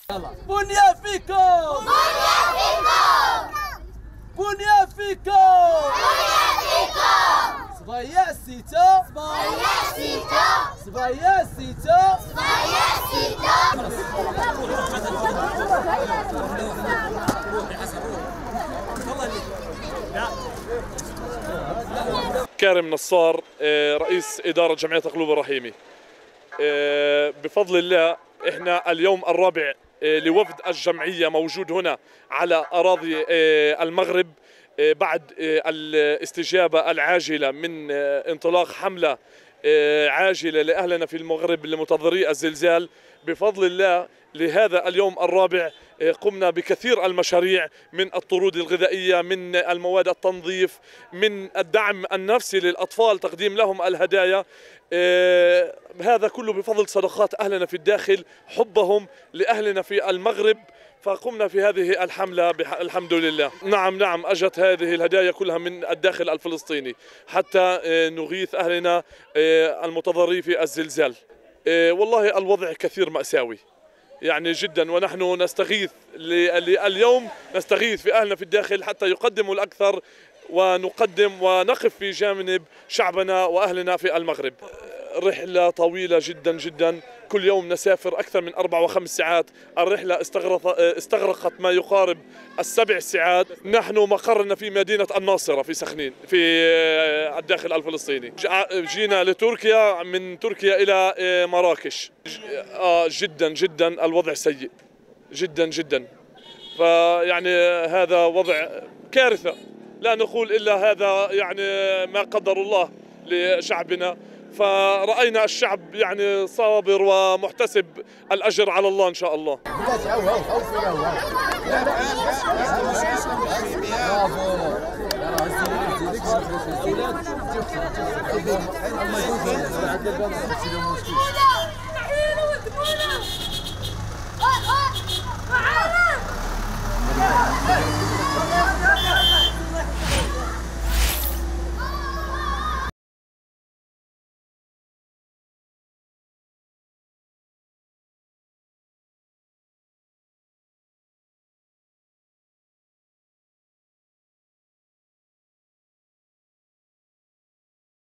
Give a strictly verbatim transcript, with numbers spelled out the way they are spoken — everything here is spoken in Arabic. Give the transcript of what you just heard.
بنيا فيكم بنيا فيكم بنيا فيكم بنيا فيكم صبايا سيتا صبايا سيتا صبايا سيتا صبايا سيتا. كارم نصار رئيس إدارة جمعية قلوب الرحيمي. بفضل الله احنا اليوم الرابع لوفد الجمعية موجود هنا على أراضي المغرب بعد الاستجابة العاجلة من انطلاق حملة عاجلة لأهلنا في المغرب لمتضرري الزلزال. بفضل الله لهذا اليوم الرابع قمنا بكثير المشاريع، من الطرود الغذائية، من المواد التنظيف، من الدعم النفسي للأطفال، تقديم لهم الهدايا. هذا كله بفضل صدقات أهلنا في الداخل، حبهم لأهلنا في المغرب، فقمنا في هذه الحملة الحمد لله. نعم نعم أجت هذه الهدايا كلها من الداخل الفلسطيني حتى نغيث أهلنا المتضررين في الزلزال. والله الوضع كثير مأساوي يعني جدا، ونحن نستغيث اليوم نستغيث في أهلنا في الداخل حتى يقدموا الأكثر، ونقدم ونقف في جانب شعبنا وأهلنا في المغرب. رحلة طويلة جدا جدا، كل يوم نسافر أكثر من أربع وخمس ساعات. الرحلة استغرقت ما يقارب السبع ساعات. نحن مقرنا في مدينة الناصرة في سخنين في الداخل الفلسطيني. جينا لتركيا، من تركيا إلى مراكش. جدا جدا الوضع سيء جدا جدا، فيعني هذا وضع كارثة، لا نقول إلا هذا يعني ما قدر الله لشعبنا. فرأينا الشعب يعني صابر ومحتسب الأجر على الله إن شاء الله. برافو.